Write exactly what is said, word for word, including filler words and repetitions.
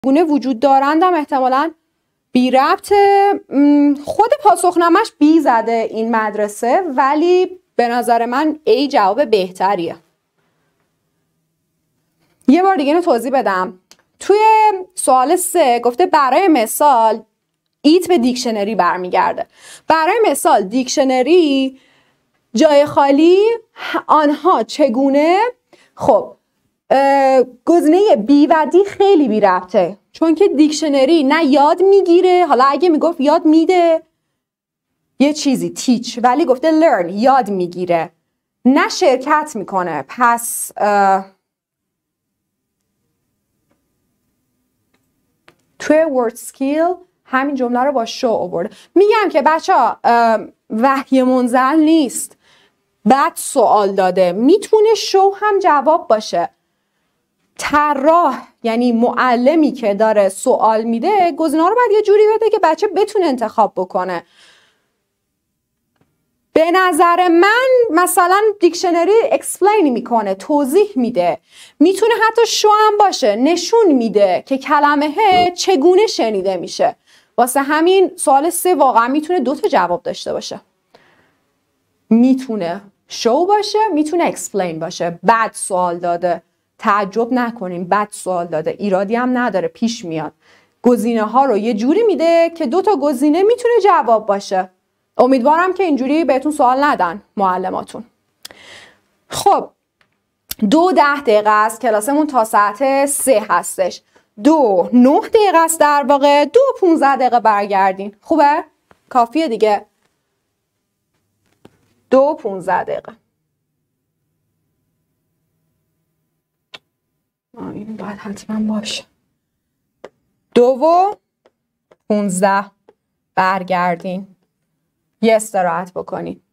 گونه وجود دارندم احتمالاً بی ربطه. خود پاسخنامش بی زده این مدرسه، ولی به نظر من ای جواب بهتریه. یه بار دیگه اینو توضیح بدم. توی سوال سه گفته برای مثال ایت به دیکشنری برمیگرده. برای مثال دیکشنری جای خالی آنها چگونه. خب گزینه بی و دی خیلی بی ربطه، چون که دیکشنری نه یاد میگیره، حالا اگه میگفت یاد میده یه چیزی تیچ، ولی گفته learn یاد میگیره، نه شرکت میکنه. پس توی word skill همین جمله رو با شو آورده. میگم که بچه ها وحی منزل نیست، بعد سوال داده، میتونه شو هم جواب باشه. طراح یعنی معلمی که داره سوال میده گزینه‌ها رو باید یه جوری بده که بچه بتونه انتخاب بکنه. به نظر من مثلا دیکشنری اکسپلین میکنه، توضیح میده، میتونه حتی شو هم باشه، نشون میده که کلمه چگونه شنیده میشه. واسه همین سوال سه واقعا میتونه دو تا جواب داشته باشه، میتونه شو باشه، میتونه اکسپلین باشه. بعد سوال داده، تعجب نکنین، بعد سوال داده، ایرادی هم نداره، پیش میاد. گزینه ها رو یه جوری میده که دو تا گزینه میتونه جواب باشه. امیدوارم که اینجوری بهتون سوال ندن معلماتون. خب دو ده دقیقه است، کلاسمون تا ساعت سه هستش. دو نه دقیقه است در واقع، دو پونزده دقیقه برگردین. خوبه؟ کافیه دیگه. دو پونزده دقیقه. این باید حتما باشه. دو و پونزده برگردین. یه استراحت بکنین.